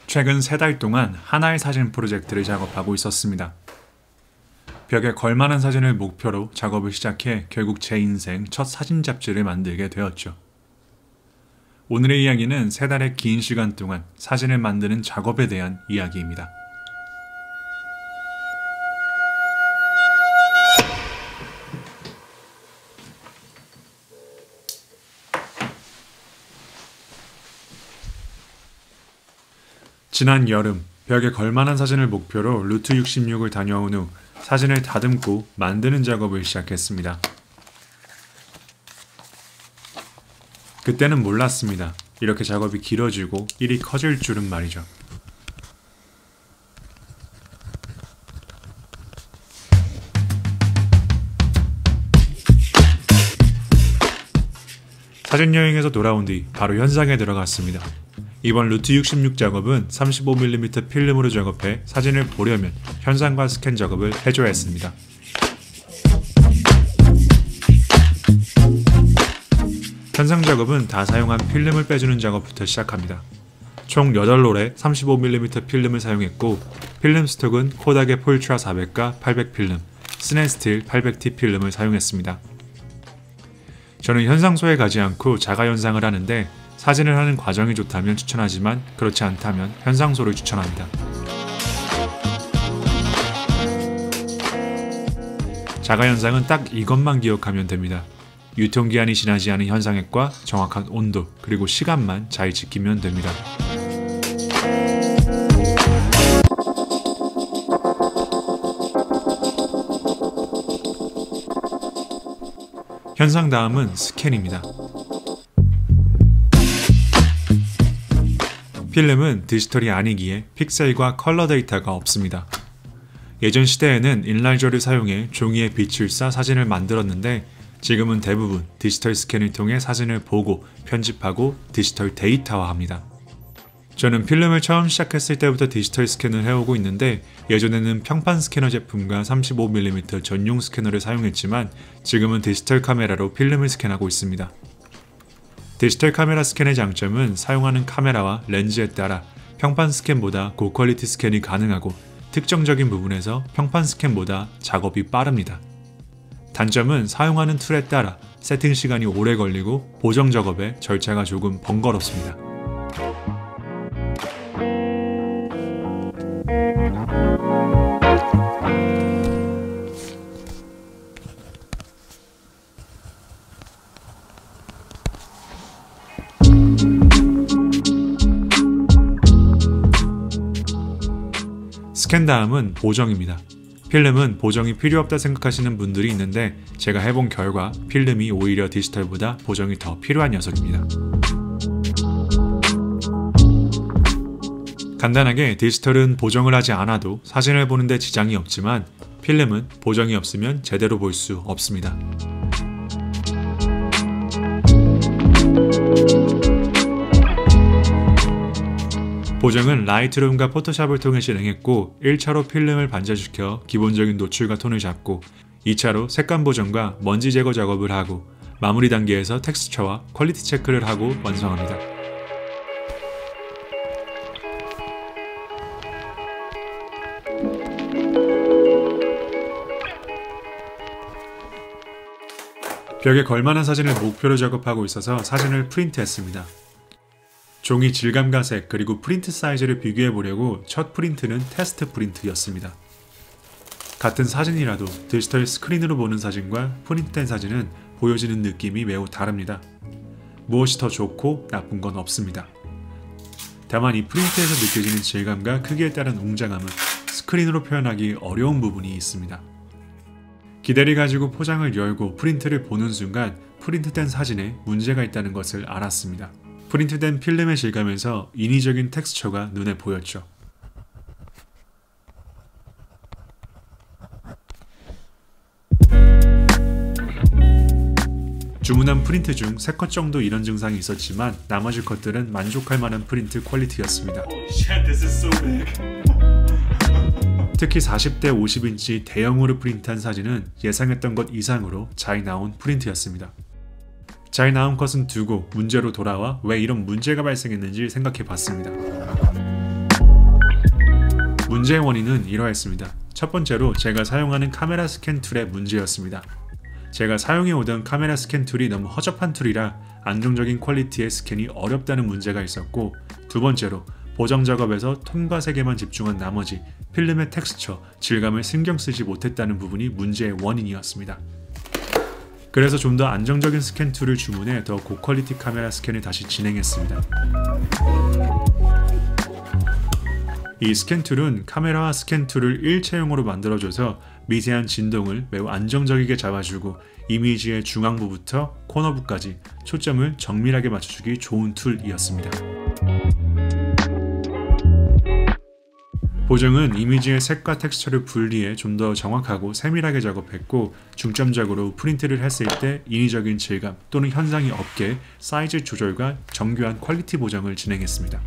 최근 3달 동안 하나의 사진 프로젝트를 작업하고 있었습니다. 벽에 걸만한 사진을 목표로 작업을 시작해 결국 제 인생 첫 사진 잡지를 만들게 되었죠. 오늘의 이야기는 3달의 긴 시간 동안 사진을 만드는 작업에 대한 이야기입니다. 지난 여름, 벽에 걸만한 사진을 목표로 루트 66을 다녀온 후 사진을 다듬고 만드는 작업을 시작했습니다. 그때는 몰랐습니다. 이렇게 작업이 길어지고 일이 커질 줄은 말이죠. 사진 여행에서 돌아온 뒤 바로 현장에 들어갔습니다. 이번 루트 66 작업은 35mm 필름으로 작업해 사진을 보려면 현상과 스캔 작업을 해줘야 했습니다. 현상 작업은 다 사용한 필름을 빼주는 작업부터 시작합니다. 총 8롤의 35mm 필름을 사용했고 필름 스톡은 코닥의 폴트라 400과 800 필름, 스넨스틸 800T 필름을 사용했습니다. 저는 현상소에 가지 않고 자가 현상을 하는데 사진을 하는 과정이 좋다면 추천하지만 그렇지 않다면 현상소를 추천합니다. 자가 현상은 딱 이것만 기억하면 됩니다. 유통기한이 지나지 않은 현상액과 정확한 온도 그리고 시간만 잘 지키면 됩니다. 현상 다음은 스캔입니다. 필름은 디지털이 아니기에 픽셀과 컬러 데이터가 없습니다. 예전 시대에는 인라이저를 사용해 종이에 빛을 쏴 사진을 만들었는데 지금은 대부분 디지털 스캔을 통해 사진을 보고 편집하고 디지털 데이터화합니다. 저는 필름을 처음 시작했을 때부터 디지털 스캔을 해오고 있는데 예전에는 평판 스캐너 제품과 35mm 전용 스캐너를 사용했지만 지금은 디지털 카메라로 필름을 스캔하고 있습니다. 디지털 카메라 스캔의 장점은 사용하는 카메라와 렌즈에 따라 평판 스캔보다 고퀄리티 스캔이 가능하고 특정적인 부분에서 평판 스캔보다 작업이 빠릅니다. 단점은 사용하는 툴에 따라 세팅 시간이 오래 걸리고 보정 작업에 절차가 조금 번거롭습니다. 스캔 다음은 보정입니다. 필름은 보정이 필요 없다 생각하시는 분들이 있는데 제가 해본 결과 필름이 오히려 디지털보다 보정이 더 필요한 녀석입니다. 간단하게 디지털은 보정을 하지 않아도 사진을 보는데 지장이 없지만 필름은 보정이 없으면 제대로 볼 수 없습니다. 보정은 라이트룸과 포토샵을 통해 진행했고 1차로 필름을 반사시켜 기본적인 노출과 톤을 잡고 2차로 색감 보정과 먼지 제거 작업을 하고 마무리 단계에서 텍스처와 퀄리티 체크를 하고 완성합니다. 벽에 걸만한 사진을 목표로 작업하고 있어서 사진을 프린트했습니다. 종이 질감과 색 그리고 프린트 사이즈를 비교해 보려고 첫 프린트는 테스트 프린트였습니다. 같은 사진이라도 디지털 스크린으로 보는 사진과 프린트된 사진은 보여지는 느낌이 매우 다릅니다. 무엇이 더 좋고 나쁜 건 없습니다. 다만 이 프린트에서 느껴지는 질감과 크기에 따른 웅장함은 스크린으로 표현하기 어려운 부분이 있습니다. 기대를 가지고 포장을 열고 프린트를 보는 순간 프린트된 사진에 문제가 있다는 것을 알았습니다. 프린트된 필름의 질감에서 인위적인 텍스처가 눈에 보였죠. 주문한 프린트 중 3컷 정도 이런 증상이 있었지만 나머지 컷들은 만족할 만한 프린트 퀄리티였습니다. 특히 40대 50인치 대형으로 프린트한 사진은 예상했던 것 이상으로 잘 나온 프린트였습니다. 잘 나온 컷은 두고 문제로 돌아와 왜 이런 문제가 발생했는지 생각해 봤습니다. 문제의 원인은 이러했습니다. 첫 번째로 제가 사용하는 카메라 스캔 툴의 문제였습니다. 제가 사용해오던 카메라 스캔 툴이 너무 허접한 툴이라 안정적인 퀄리티의 스캔이 어렵다는 문제가 있었고, 두 번째로 보정 작업에서 톤과 색에만 집중한 나머지 필름의 텍스처, 질감을 신경 쓰지 못했다는 부분이 문제의 원인이었습니다. 그래서 좀 더 안정적인 스캔 툴을 주문해 더 고퀄리티 카메라 스캔을 다시 진행했습니다. 이 스캔 툴은 카메라와 스캔 툴을 일체형으로 만들어줘서 미세한 진동을 매우 안정적이게 잡아주고 이미지의 중앙부부터 코너부까지 초점을 정밀하게 맞춰주기 좋은 툴이었습니다. 보정은 이미지의 색과 텍스처를 분리해 좀 더 정확하고 세밀하게 작업했고, 중점적으로 프린트를 했을 때 인위적인 질감 또는 현상이 없게 사이즈 조절과 정교한 퀄리티 보정을 진행했습니다.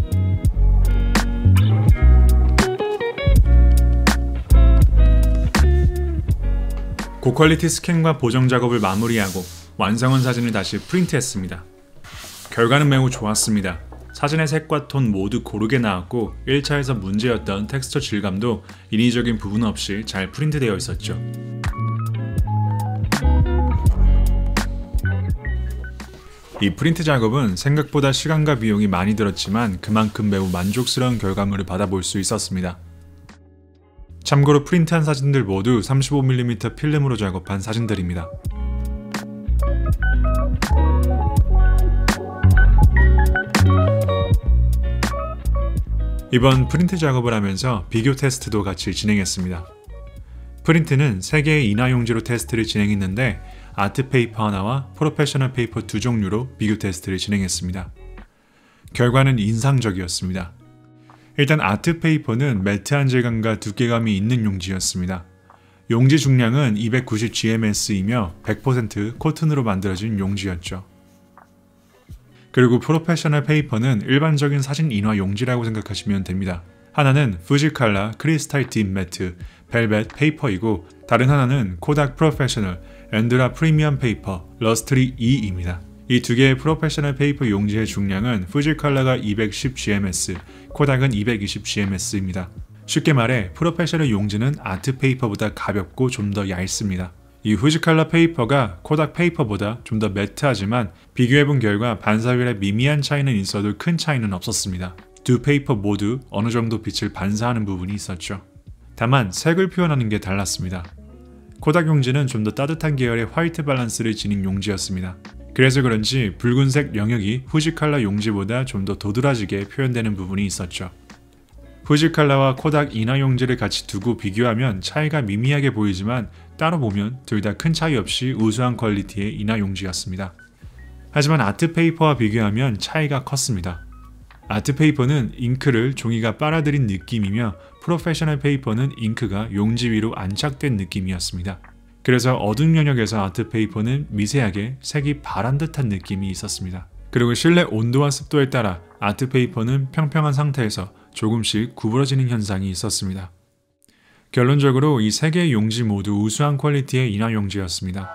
고퀄리티 스캔과 보정 작업을 마무리하고 완성한 사진을 다시 프린트했습니다. 결과는 매우 좋았습니다. 사진의 색과 톤 모두 고르게 나왔고 1차에서 문제였던 텍스처 질감도 인위적인 부분 없이 잘 프린트되어 있었죠. 이 프린트 작업은 생각보다 시간과 비용이 많이 들었지만 그만큼 매우 만족스러운 결과물을 받아볼 수 있었습니다. 참고로 프린트한 사진들 모두 35mm 필름으로 작업한 사진들입니다. 이번 프린트 작업을 하면서 비교 테스트도 같이 진행했습니다. 프린트는 3개의 인화용지로 테스트를 진행했는데 아트 페이퍼 하나와 프로페셔널 페이퍼 2종류로 비교 테스트를 진행했습니다. 결과는 인상적이었습니다. 일단 아트 페이퍼는 매트한 질감과 두께감이 있는 용지였습니다. 용지 중량은 290gms이며 100% 코튼으로 만들어진 용지였죠. 그리고 프로페셔널 페이퍼는 일반적인 사진 인화 용지라고 생각하시면 됩니다. 하나는 fujicolor 크리스탈 딥 매트 벨벳 페이퍼이고, 다른 하나는 코닥 프로페셔널 엔드라 프리미엄 페이퍼 러스트리 2입니다. 이 두 개의 프로페셔널 페이퍼 용지의 중량은 fujicolor가 210gms, 코닥은 220gm입니다. 쉽게 말해 프로페셔널 용지는 아트 페이퍼보다 가볍고 좀 더 얇습니다. 이 후지컬러 페이퍼가 코닥 페이퍼보다 좀 더 매트하지만 비교해본 결과 반사율에 미미한 차이는 있어도 큰 차이는 없었습니다. 두 페이퍼 모두 어느 정도 빛을 반사하는 부분이 있었죠. 다만 색을 표현하는 게 달랐습니다. 코닥 용지는 좀 더 따뜻한 계열의 화이트 밸런스를 지닌 용지였습니다. 그래서 그런지 붉은색 영역이 후지컬러 용지보다 좀 더 도드라지게 표현되는 부분이 있었죠. 후지컬러와 코닥 인화 용지를 같이 두고 비교하면 차이가 미미하게 보이지만 따로 보면 둘 다 큰 차이 없이 우수한 퀄리티의 인화 용지였습니다. 하지만 아트 페이퍼와 비교하면 차이가 컸습니다. 아트 페이퍼는 잉크를 종이가 빨아들인 느낌이며 프로페셔널 페이퍼는 잉크가 용지 위로 안착된 느낌이었습니다. 그래서 어두운 영역에서 아트 페이퍼는 미세하게 색이 바란 듯한 느낌이 있었습니다. 그리고 실내 온도와 습도에 따라 아트 페이퍼는 평평한 상태에서 조금씩 구부러지는 현상이 있었습니다. 결론적으로 이 세 개의 용지 모두 우수한 퀄리티의 인화 용지였습니다.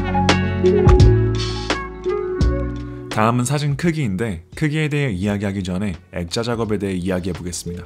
다음은 사진 크기인데, 크기에 대해 이야기하기 전에 액자 작업에 대해 이야기해 보겠습니다.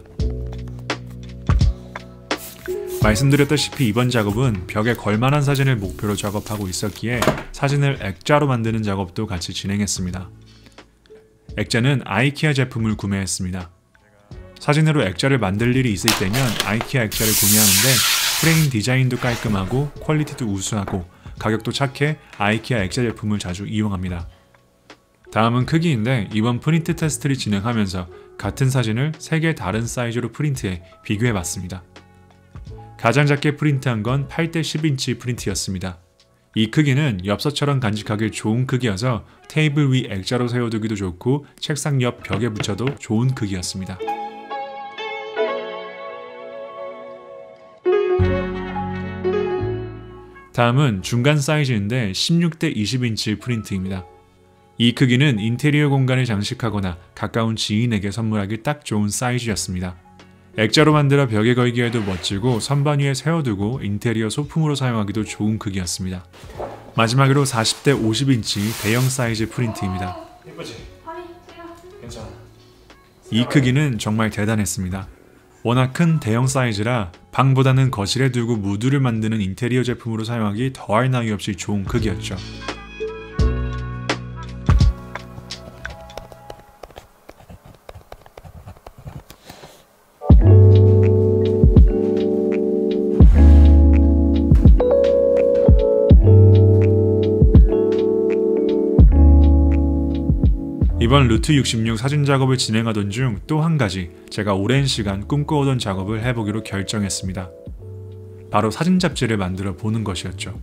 말씀드렸다시피 이번 작업은 벽에 걸만한 사진을 목표로 작업하고 있었기에 사진을 액자로 만드는 작업도 같이 진행했습니다. 액자는 아이키아 제품을 구매했습니다. 사진으로 액자를 만들 일이 있을 때면 아이키아 액자를 구매하는데 프레임 디자인도 깔끔하고 퀄리티도 우수하고 가격도 착해 아이키아 액자 제품을 자주 이용합니다. 다음은 크기인데, 이번 프린트 테스트를 진행하면서 같은 사진을 3개 다른 사이즈로 프린트해 비교해봤습니다. 가장 작게 프린트한 건 8:10인치 프린트였습니다. 이 크기는 엽서처럼 간직하기 좋은 크기여서 테이블 위 액자로 세워두기도 좋고 책상 옆 벽에 붙여도 좋은 크기였습니다. 다음은 중간 사이즈인데 16:20인치 프린트입니다. 이 크기는 인테리어 공간을 장식하거나 가까운 지인에게 선물하기 딱 좋은 사이즈였습니다. 액자로 만들어 벽에 걸기에도 멋지고 선반 위에 세워두고 인테리어 소품으로 사용하기도 좋은 크기였습니다. 마지막으로 40:50인치 대형 사이즈 프린트입니다. 예쁘지? 괜찮아. 이 크기는 정말 대단했습니다. 워낙 큰 대형 사이즈라 방보다는 거실에 두고 무드를 만드는 인테리어 제품으로 사용하기 더할 나위 없이 좋은 크기였죠. 이번 루트 66 사진 작업을 진행하던 중 또 한 가지 제가 오랜 시간 꿈꿔오던 작업을 해보기로 결정했습니다. 바로 사진 잡지를 만들어 보는 것이었죠.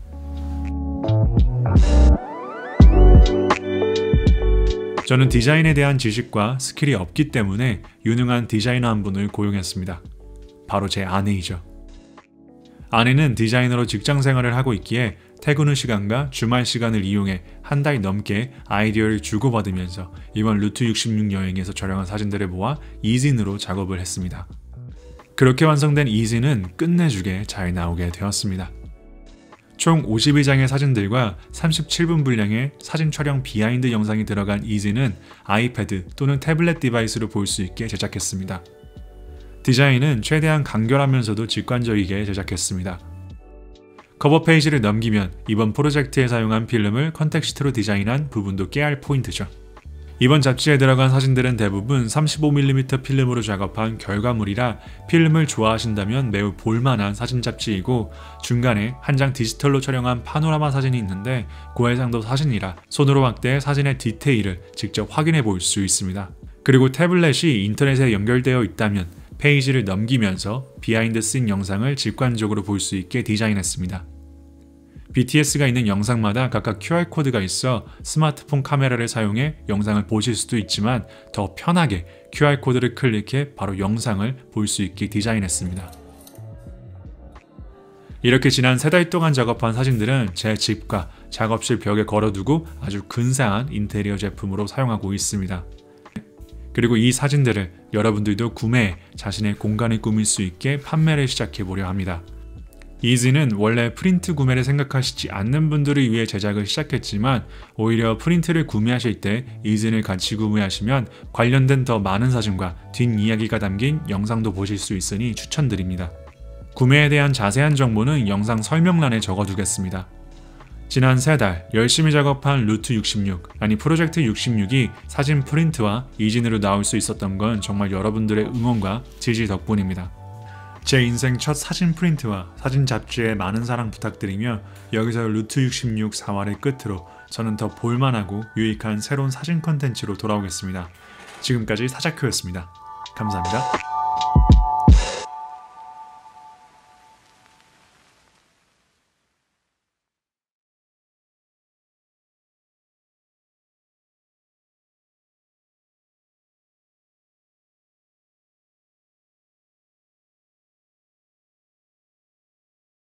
저는 디자인에 대한 지식과 스킬이 없기 때문에 유능한 디자이너 한 분을 고용했습니다. 바로 제 아내이죠. 아내는 디자이너로 직장 생활을 하고 있기에 퇴근 후 시간과 주말 시간을 이용해 한 달 넘게 아이디어를 주고받으면서 이번 루트 66 여행에서 촬영한 사진들을 모아 이진으로 작업을 했습니다. 그렇게 완성된 이진은 끝내주게 잘 나오게 되었습니다. 총 52장의 사진들과 37분 분량의 사진 촬영 비하인드 영상이 들어간 이진은 아이패드 또는 태블릿 디바이스로 볼 수 있게 제작했습니다. 디자인은 최대한 간결하면서도 직관적이게 제작했습니다. 커버 페이지를 넘기면 이번 프로젝트에 사용한 필름을 컨텍스트로 디자인한 부분도 깨알 포인트죠. 이번 잡지에 들어간 사진들은 대부분 35mm 필름으로 작업한 결과물이라 필름을 좋아하신다면 매우 볼만한 사진 잡지이고, 중간에 한 장 디지털로 촬영한 파노라마 사진이 있는데 고해상도 사진이라 손으로 확대해 사진의 디테일을 직접 확인해 볼 수 있습니다. 그리고 태블릿이 인터넷에 연결되어 있다면 페이지를 넘기면서 비하인드 씬 영상을 직관적으로 볼 수 있게 디자인했습니다. BTS가 있는 영상마다 각각 QR코드가 있어 스마트폰 카메라를 사용해 영상을 보실 수도 있지만 더 편하게 QR코드를 클릭해 바로 영상을 볼 수 있게 디자인했습니다. 이렇게 지난 3달 동안 작업한 사진들은 제 집과 작업실 벽에 걸어두고 아주 근사한 인테리어 제품으로 사용하고 있습니다. 그리고 이 사진들을 여러분들도 구매해 자신의 공간을 꾸밀 수 있게 판매를 시작해보려 합니다. 이진은 원래 프린트 구매를 생각하시지 않는 분들을 위해 제작을 시작했지만 오히려 프린트를 구매하실 때 이진을 같이 구매하시면 관련된 더 많은 사진과 뒷이야기가 담긴 영상도 보실 수 있으니 추천드립니다. 구매에 대한 자세한 정보는 영상 설명란에 적어두겠습니다. 지난 3달 열심히 작업한 루트 66, 아니 프로젝트 66이 사진 프린트와 이진으로 나올 수 있었던 건 정말 여러분들의 응원과 지지 덕분입니다. 제 인생 첫 사진 프린트와 사진 잡지에 많은 사랑 부탁드리며 여기서 루트 66 4화를 끝으로 저는 더 볼만하고 유익한 새로운 사진 컨텐츠로 돌아오겠습니다. 지금까지 사자큐였습니다. 감사합니다.